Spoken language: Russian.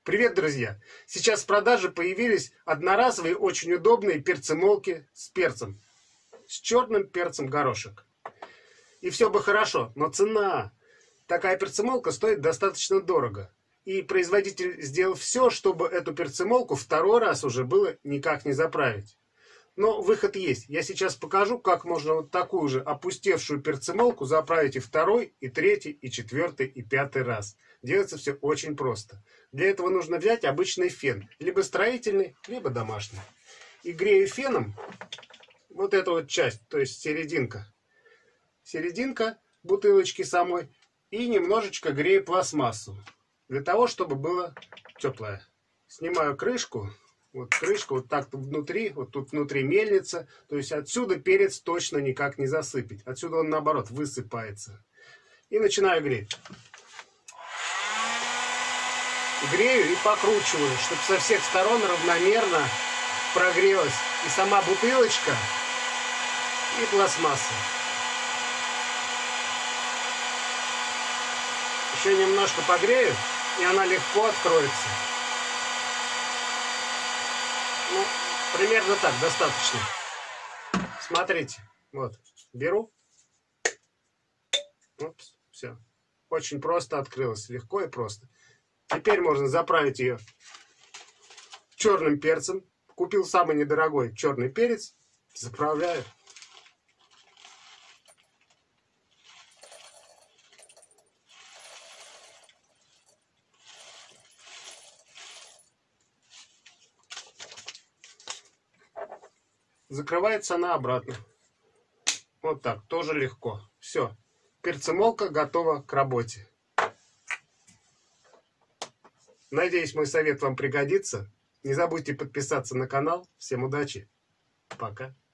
Привет, друзья! Сейчас в продаже появились одноразовые, очень удобные перцемолки с перцем. С черным перцем горошек. И все бы хорошо, но цена. Такая перцемолка стоит достаточно дорого. И производитель сделал все, чтобы эту перцемолку второй раз уже было никак не заправить. Но выход есть. Я сейчас покажу, как можно вот такую же опустевшую перцемолку заправить и второй, и третий, и четвертый, и пятый раз. Делается все очень просто. Для этого нужно взять обычный фен. Либо строительный, либо домашний. И грею феном вот эту вот часть, то есть серединка. Серединка бутылочки самой. И немножечко грею пластмассу. Для того, чтобы было теплое. Снимаю крышку. Вот крышка вот так внутри, вот тут внутри мельница. То есть отсюда перец точно никак не засыпать. Отсюда он наоборот высыпается. И начинаю греть. Грею и покручиваю, чтобы со всех сторон равномерно прогрелась и сама бутылочка, и пластмасса. Еще немножко погрею, и она легко откроется. Ну, примерно так, достаточно. Смотрите, вот, беру. Опс, все. Очень просто открылось, легко и просто. Теперь можно заправить ее черным перцем. Купил самый недорогой черный перец. Заправляю. Закрывается она обратно. Вот так, тоже легко. Все. Перцемолка готова к работе. Надеюсь, мой совет вам пригодится. Не забудьте подписаться на канал. Всем удачи. Пока.